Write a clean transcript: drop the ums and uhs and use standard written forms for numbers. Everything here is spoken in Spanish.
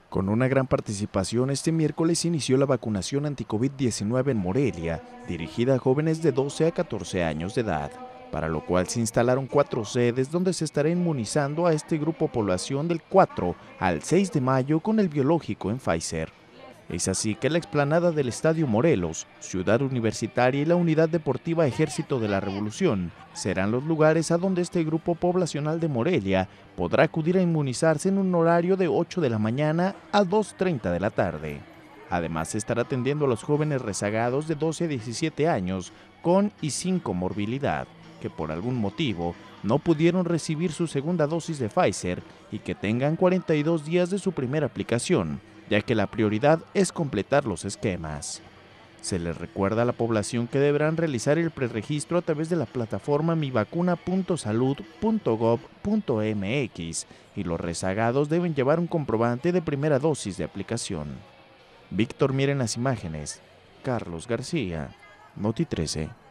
Con una gran participación, este miércoles inició la vacunación anti-COVID-19 en Morelia, dirigida a jóvenes de 12 a 14 años de edad, para lo cual se instalaron 4 sedes donde se estará inmunizando a este grupo población del 4 al 6 de mayo con el biológico en Pfizer. Es así que la explanada del Estadio Morelos, Ciudad Universitaria y la Unidad Deportiva Ejército de la Revolución serán los lugares a donde este grupo poblacional de Morelia podrá acudir a inmunizarse en un horario de 8 de la mañana a 2:30 de la tarde. Además, se estará atendiendo a los jóvenes rezagados de 12 a 17 años con y sin comorbilidad, que por algún motivo no pudieron recibir su segunda dosis de Pfizer y que tengan 42 días de su primera aplicación, ya que la prioridad es completar los esquemas. Se les recuerda a la población que deberán realizar el preregistro a través de la plataforma mivacuna.salud.gov.mx y los rezagados deben llevar un comprobante de primera dosis de aplicación. Víctor Miren las imágenes. Carlos García, Noti 13.